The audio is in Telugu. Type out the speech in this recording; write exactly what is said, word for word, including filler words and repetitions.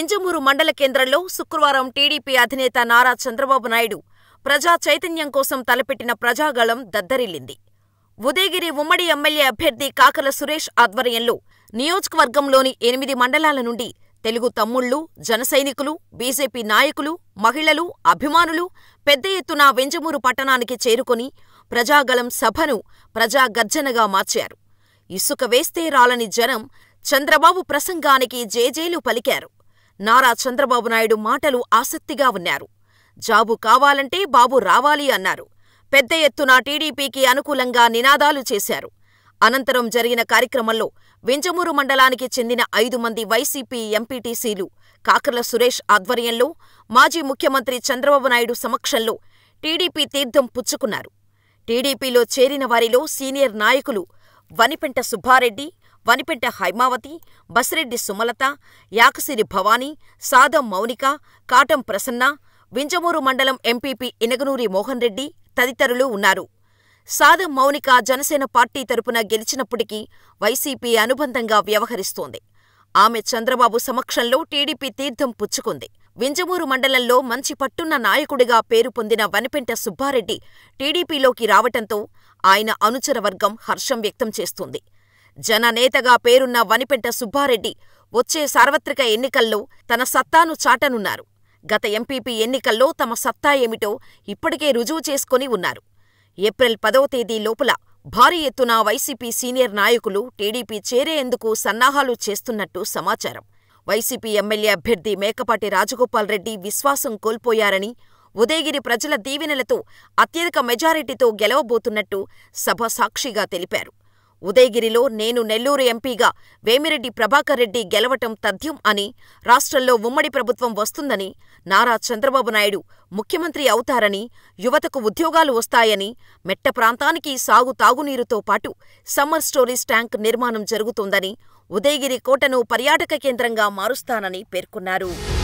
వింజమూరు మండల కేంద్రంలో శుక్రవారం టీడీపీ అధినేత నారా చంద్రబాబు నాయుడు ప్రజా చైతన్యం కోసం తలపెట్టిన ప్రజాగళం దద్దరిల్లింది. ఉదయగిరి ఉమ్మడి ఎమ్మెల్యే అభ్యర్థి కాకర్ల సురేష్ ఆధ్వర్యంలో నియోజకవర్గంలోని ఎనిమిది మండలాల నుండి తెలుగు తమ్ముళ్లు, జనసైనికులు, బీజేపీ నాయకులు, మహిళలు, అభిమానులు పెద్ద ఎత్తున వింజమూరు పట్టణానికి చేరుకుని ప్రజాగళం సభను ప్రజాగర్జనగా మార్చారు. ఇసుక వేస్తే రాలని జనం చంద్రబాబు ప్రసంగానికి జేజేలు పలికారు. నారా చంద్రబాబు నాయుడు మాటలు ఆసక్తిగా ఉన్నారు. జాబు కావాలంటే బాబు రావాలి అన్నారు. పెద్ద ఎత్తున టీడీపీకి అనుకూలంగా నినాదాలు చేశారు. అనంతరం జరిగిన కార్యక్రమంలో వింజమూరు మండలానికి చెందిన ఐదు మంది వైసీపీ ఎంపీటీసీలు కాకర్ల సురేష్ ఆధ్వర్యంలో మాజీ ముఖ్యమంత్రి చంద్రబాబు నాయుడు సమక్షంలో టీడీపీ తీర్థం పుచ్చుకున్నారు. టీడీపీలో చేరిన వారిలో సీనియర్ నాయకులు వనిపెంట సుబ్బారెడ్డి, వనిపెంట హైమావతి, బసిరెడ్డి సుమలత, యాకసిరి భవానీ, సాదం మౌనిక, కాటం ప్రసన్న, వింజమూరు మండలం ఎంపీపీ ఇనగనూరి మోహన్ రెడ్డి తదితరులు ఉన్నారు. సాదం మౌనిక జనసేన పార్టీ తరపున గెలిచినప్పటికీ వైసీపీ అనుబంధంగా వ్యవహరిస్తోంది. ఆమె చంద్రబాబు సమక్షంలో టీడీపీ తీర్థం పుచ్చుకుంది. వింజమూరు మండలంలో మంచి పట్టున్న నాయకుడిగా పేరు పొందిన వనిపెంట సుబ్బారెడ్డి టీడీపీలోకి రావటంతో ఆయన అనుచరవర్గం హర్షం వ్యక్తం చేస్తోంది. జననేతగా పేరున్న వనిపెంట సుబ్బారెడ్డి వచ్చే సార్వత్రిక ఎన్నికల్లో తన సత్తాను చాటనున్నారు. గత ఎంపీపీ ఎన్నికల్లో తమ సత్తా ఏమిటో ఇప్పటికే రుజువు చేసుకుని ఉన్నారు. ఏప్రిల్ పదవ తేదీ లోపల భారీ ఎత్తున వైసీపీ సీనియర్ నాయకులు టీడీపీ చేరేందుకు సన్నాహాలు చేస్తున్నట్టు సమాచారం. వైసీపీ ఎమ్మెల్యే అభ్యర్థి మేకపాటి రాజగోపాల్ రెడ్డి విశ్వాసం కోల్పోయారని, ఉదయగిరి ప్రజల దీవెనలతో అత్యధిక మెజారిటీతో గెలవబోతున్నట్టు సభ సాక్షిగా తెలిపారు. ఉదయగిరిలో నేను నెల్లూరు ఎంపీగా వేమిరెడ్డి ప్రభాకర్ రెడ్డి గెలవటం తథ్యం అని, రాష్ట్రంలో ఉమ్మడి ప్రభుత్వం వస్తుందని, నారా చంద్రబాబు నాయుడు ముఖ్యమంత్రి అవుతారని, యువతకు ఉద్యోగాలు వస్తాయని, మెట్ట ప్రాంతానికి సాగు తాగునీరుతో పాటు సమ్మర్ స్టోరేజ్ ట్యాంక్ నిర్మాణం జరుగుతోందని, ఉదయగిరి కోటను పర్యాటక కేంద్రంగా మారుస్తానని పేర్కొన్నారు.